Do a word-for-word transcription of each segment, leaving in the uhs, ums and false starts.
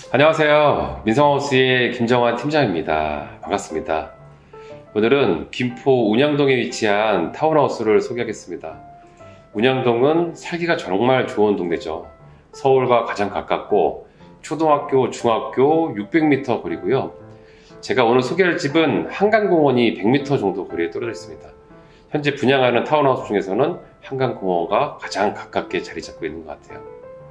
안녕하세요. 민성하우스의 김정환 팀장입니다. 반갑습니다. 오늘은 김포 운양동에 위치한 타운하우스를 소개하겠습니다. 운양동은 살기가 정말 좋은 동네죠. 서울과 가장 가깝고 초등학교, 중학교 육백 미터 거리고요. 제가 오늘 소개할 집은 한강공원이 백 미터 정도 거리에 떨어져 있습니다. 현재 분양하는 타운하우스 중에서는 한강공원과 가장 가깝게 자리 잡고 있는 것 같아요.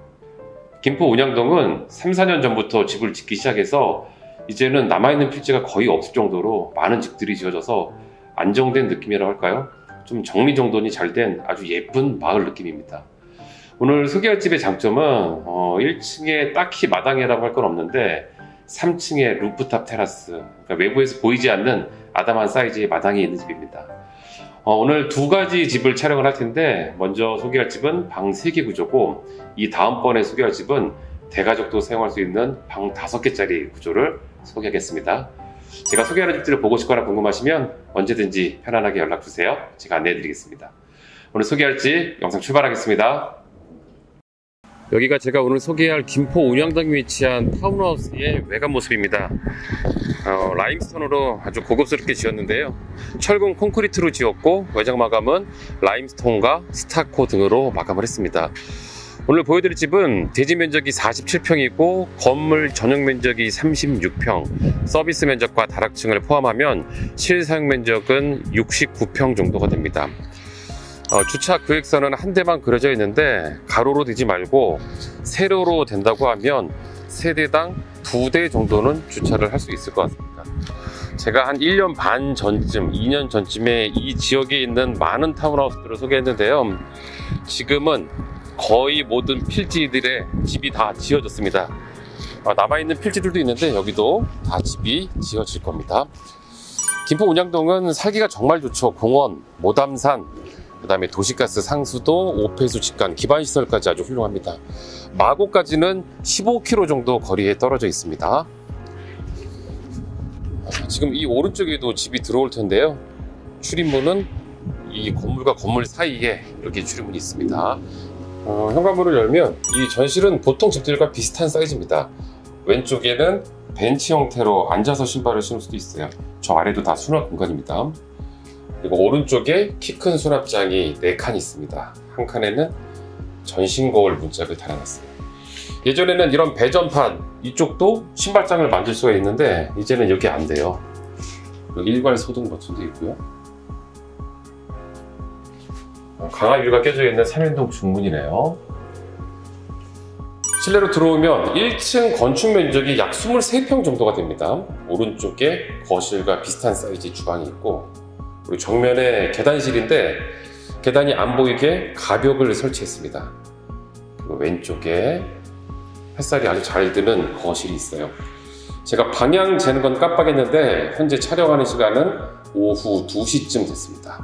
김포 운양동은 삼, 사 년 전부터 집을 짓기 시작해서 이제는 남아있는 필지가 거의 없을 정도로 많은 집들이 지어져서 안정된 느낌이라고 할까요? 좀 정리정돈이 잘 된 아주 예쁜 마을 느낌입니다. 오늘 소개할 집의 장점은 어, 일 층에 딱히 마당이라고 할 건 없는데 삼 층에 루프탑 테라스, 그러니까 외부에서 보이지 않는 아담한 사이즈의 마당이 있는 집입니다. 어, 오늘 두 가지 집을 촬영을 할 텐데 먼저 소개할 집은 방 세 개 구조고 이 다음번에 소개할 집은 대가족도 사용할 수 있는 방 다섯 개짜리 구조를 소개하겠습니다. 제가 소개하는 집들을 보고 싶거나 궁금하시면 언제든지 편안하게 연락주세요. 제가 안내해 드리겠습니다. 오늘 소개할 집 영상 출발하겠습니다. 여기가 제가 오늘 소개할 김포 운양동에 위치한 타운하우스의 외관 모습입니다. 어, 라임스톤으로 아주 고급스럽게 지었는데요. 철근 콘크리트로 지었고 외장 마감은 라임스톤과 스타코 등으로 마감을 했습니다. 오늘 보여드릴 집은 대지 면적이 사십칠 평이고 건물 전용 면적이 삼십육 평, 서비스 면적과 다락층을 포함하면 실사용 면적은 육십구 평 정도가 됩니다. 어, 주차 구획선은 한 대만 그려져 있는데 가로로 되지 말고 세로로 된다고 하면 세대당 두 대 정도는 주차를 할 수 있을 것 같습니다. 제가 한 일 년 반 전쯤, 이 년 전쯤에 이 지역에 있는 많은 타운하우스들을 소개했는데요. 지금은 거의 모든 필지들의 집이 다 지어졌습니다. 어, 남아있는 필지들도 있는데 여기도 다 집이 지어질 겁니다. 김포 운양동은 살기가 정말 좋죠. 공원, 모담산, 그 다음에 도시가스 상수도, 오폐수 직관, 기반시설까지 아주 훌륭합니다. 마곡까지는 십오 킬로미터 정도 거리에 떨어져 있습니다. 지금 이 오른쪽에도 집이 들어올 텐데요. 출입문은 이 건물과 건물 사이에 이렇게 출입문이 있습니다. 어, 현관문을 열면 이 전실은 보통 집들과 비슷한 사이즈입니다. 왼쪽에는 벤치 형태로 앉아서 신발을 신을 수도 있어요. 저 아래도 다 수납 공간입니다. 그리고 오른쪽에 키 큰 수납장이 네 칸 있습니다. 한 칸에는 전신 거울 문짝을 달아놨어요. 예전에는 이런 배전판 이쪽도 신발장을 만들 수가 있는데 이제는 여기 안 돼요. 여기 일괄 소등 버튼도 있고요. 강화유리가 껴져 있는 삼 연동 중문이네요. 실내로 들어오면 일 층 건축 면적이 약 이십삼 평 정도가 됩니다. 오른쪽에 거실과 비슷한 사이즈의 주방이 있고 그리고 정면에 계단실인데 계단이 안 보이게 가벽을 설치했습니다. 그리고 왼쪽에 햇살이 아주 잘 드는 거실이 있어요. 제가 방향 재는 건 깜빡했는데 현재 촬영하는 시간은 오후 두 시쯤 됐습니다.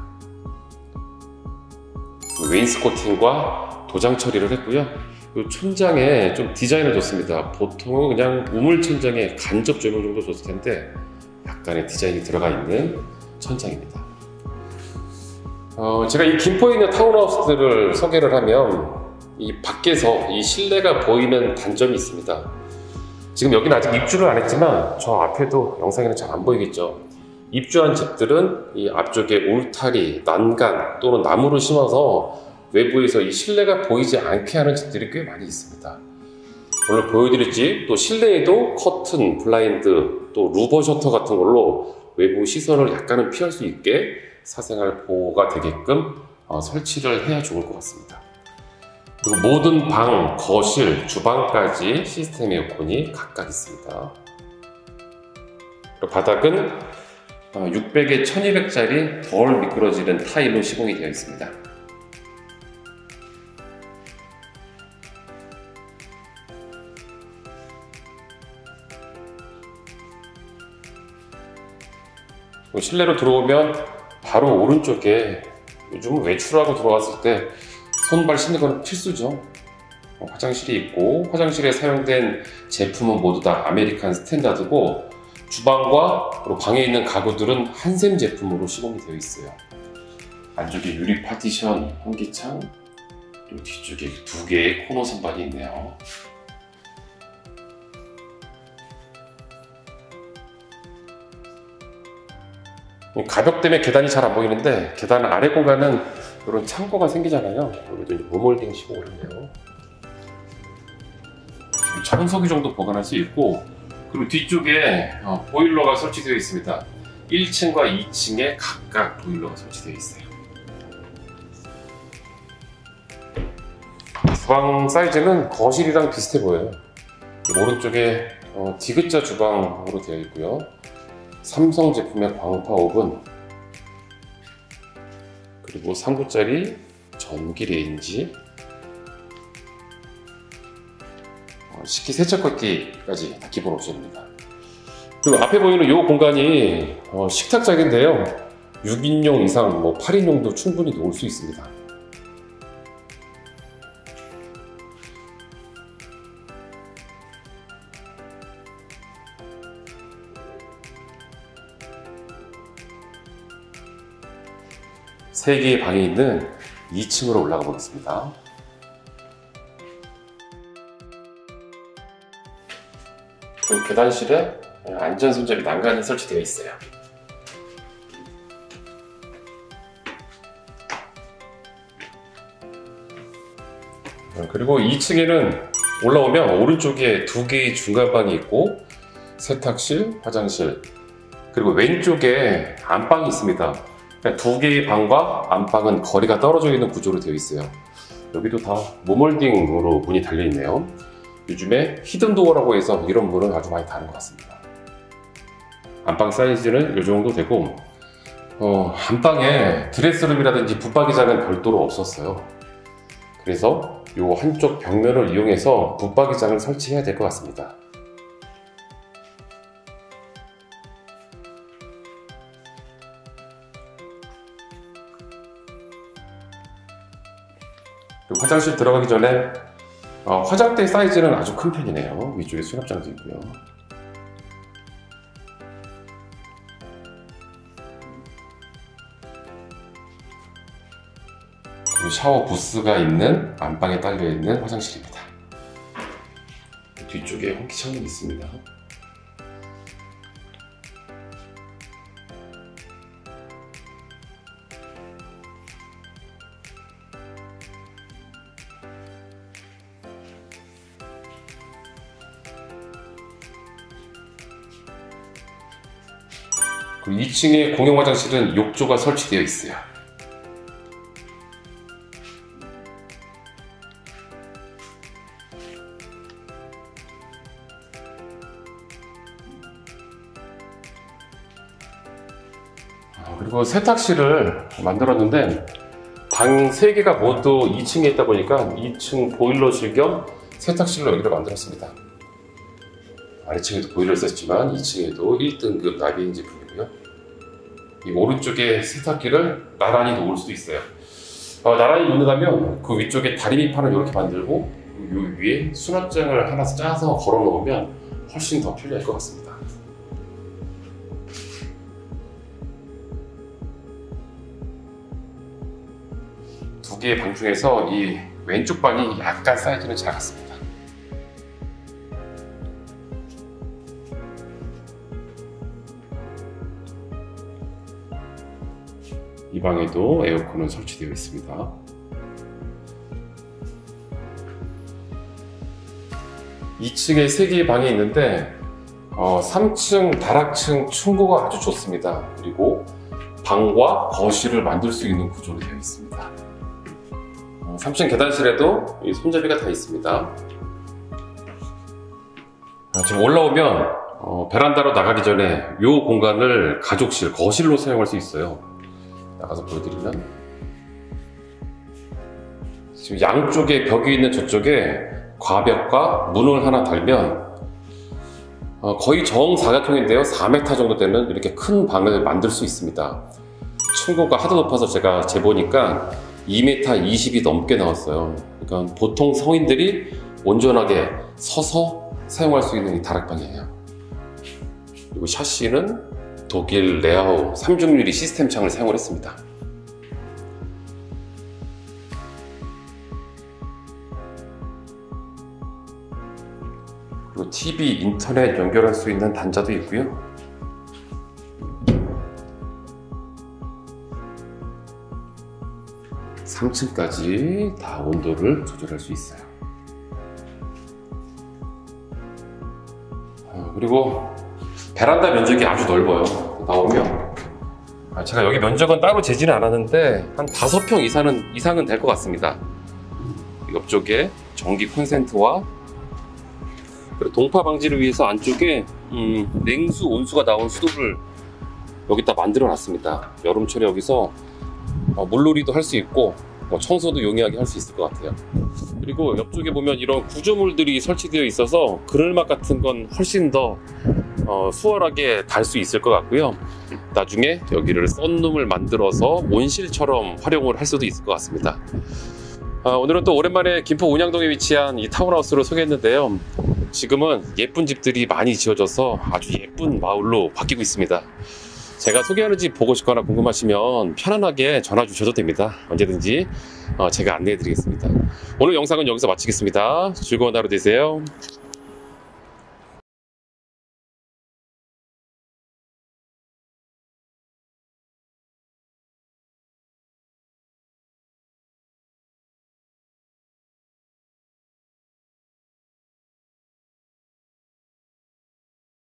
웨인스코팅과 도장 처리를 했고요. 이 천장에 좀 디자인을 줬습니다. 보통은 그냥 우물 천장에 간접 조명 정도 줬을 텐데 약간의 디자인이 들어가 있는 천장입니다. 어, 제가 이 김포에 있는 타운하우스들을 소개를 하면 이 밖에서 이 실내가 보이는 단점이 있습니다. 지금 여기는 아직 입주를 안 했지만 저 앞에도 영상에는 잘 안 보이겠죠. 입주한 집들은 이 앞쪽에 울타리, 난간 또는 나무를 심어서 외부에서 이 실내가 보이지 않게 하는 집들이 꽤 많이 있습니다. 오늘 보여드릴 집, 또 실내에도 커튼, 블라인드, 또 루버 셔터 같은 걸로 외부 시선을 약간은 피할 수 있게 사생활 보호가 되게끔 어, 설치를 해야 좋을 것 같습니다. 그리고 모든 방, 거실, 주방까지 시스템 에어컨이 각각 있습니다. 그리고 바닥은 육백에 천이백 짜리 덜 미끄러지는 타일로 시공이 되어 있습니다. 실내로 들어오면 바로 오른쪽에 요즘 외출하고 들어왔을 때 손발 씻는 건 필수죠. 화장실이 있고 화장실에 사용된 제품은 모두 다 아메리칸 스탠다드고 주방과 그리고 방에 있는 가구들은 한샘 제품으로 시공이 되어 있어요. 안쪽에 유리 파티션, 환기창, 그리고 뒤쪽에 두 개의 코너 선반이 있네요. 가벽 때문에 계단이 잘 안 보이는데 계단 아래 공간은 이런 창고가 생기잖아요. 여기도 이제 무몰딩 시공을 했네요. 청소기 정도 보관할 수 있고, 그리고 뒤쪽에 어, 보일러가 설치되어 있습니다. 일 층과 이 층에 각각 보일러가 설치되어 있어요. 주방 사이즈는 거실이랑 비슷해 보여요. 오른쪽에 어, 디귿자 주방으로 되어 있고요. 삼성 제품의 광파 오븐, 그리고 삼 구짜리 전기 레인지, 어, 식기 세척기까지 다 기본 옵션입니다. 그리고 앞에 보이는 이 공간이 어, 식탁장인데요. 육 인용 이상, 뭐 팔 인용도 충분히 놓을 수 있습니다. 세 개의 방이 있는 이 층으로 올라가 보겠습니다. 그리고 계단실에 안전손잡이 난간이 설치되어 있어요. 그리고 이 층에는 올라오면 오른쪽에 두 개의 중간방이 있고 세탁실, 화장실, 그리고 왼쪽에 안방이 있습니다. 두 개의 방과 안방은 거리가 떨어져 있는 구조로 되어 있어요. 여기도 다 무몰딩으로 문이 달려있네요. 요즘에 히든도어라고 해서 이런 문은 아주 많이 다른 것 같습니다. 안방 사이즈는 이 정도 되고, 어, 안방에 드레스룸이라든지 붙박이장은 별도로 없었어요. 그래서 이 한쪽 벽면을 이용해서 붙박이장을 설치해야 될 것 같습니다. 그리고 화장실 들어가기 전에 어, 화장대 사이즈는 아주 큰 편이네요. 위쪽에 수납장도 있고요. 그리고 샤워 부스가 있는 안방에 딸려있는 화장실입니다. 뒤쪽에 홍기 창문이 있습니다. 그리고 이 층에 공용 화장실은 욕조가 설치되어 있어요. 그리고 세탁실을 만들었는데 방 세 개가 모두 이 층에 있다 보니까 이 층 보일러실 겸 세탁실로 여기를 만들었습니다. 아래층에도 보일러 있었지만 이 층에도 일 등급 나비인 제품이고요. 이 오른쪽에 세탁기를 나란히 놓을 수도 있어요. 어, 나란히 놓는다면 그 위쪽에 다리미판을 이렇게 만들고 이 위에 수납장을 하나 짜서 걸어 놓으면 훨씬 더 편리할 것 같습니다. 두 개의 방 중에서 이 왼쪽 방이 약간 사이즈는 작았습니다. 이 방에도 에어컨은 설치되어 있습니다. 이 층에 세 개의 방이 있는데 어, 삼 층 다락층 충고가 아주 좋습니다. 그리고 방과 거실을 만들 수 있는 구조로 되어 있습니다. 어, 삼 층 계단실에도 이 손잡이가 다 있습니다. 어, 지금 올라오면 어, 베란다로 나가기 전에 이 공간을 가족실, 거실로 사용할 수 있어요. 나가서 보여드리면 지금 양쪽에 벽이 있는 저쪽에 과벽과 문을 하나 달면 어, 거의 정사각형인데요. 사 미터 정도 되는 이렇게 큰 방을 만들 수 있습니다. 층고가 하도 높아서 제가 재보니까 이 미터 이십이 넘게 나왔어요. 그러니까 보통 성인들이 온전하게 서서 사용할 수 있는 이 다락방이에요. 그리고 샤시는 독일 레아우 삼중 유리 시스템 창을 사용을 했습니다. 그리고 티비, 인터넷 연결할 수 있는 단자도 있고요. 삼 층까지 다 온도를 조절할 수 있어요. 어, 그리고 베란다 면적이 아주 넓어요. 나오면 제가 여기 면적은 따로 재지는 않았는데 한 다섯 평 이상은 이상은 될 것 같습니다. 옆쪽에 전기 콘센트와 그리고 동파 방지를 위해서 안쪽에 음, 냉수 온수가 나온 수도를 여기다 만들어 놨습니다. 여름철에 여기서 어, 물놀이도 할 수 있고 뭐 청소도 용이하게 할 수 있을 것 같아요. 그리고 옆쪽에 보면 이런 구조물들이 설치되어 있어서 그늘막 같은 건 훨씬 더 어, 수월하게 달 수 있을 것 같고요. 나중에 여기를 썬룸을 만들어서 온실처럼 활용을 할 수도 있을 것 같습니다. 아, 오늘은 또 오랜만에 김포 운양동에 위치한 이 타운하우스를 소개했는데요. 지금은 예쁜 집들이 많이 지어져서 아주 예쁜 마을로 바뀌고 있습니다. 제가 소개하는 집 보고 싶거나 궁금하시면 편안하게 전화 주셔도 됩니다. 언제든지 어, 제가 안내해 드리겠습니다. 오늘 영상은 여기서 마치겠습니다. 즐거운 하루 되세요.